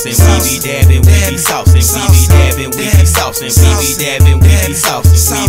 saucing, we be dabbing, we be saucing, we be dabbing, we be saucing, we be dabbing, we be saucing, we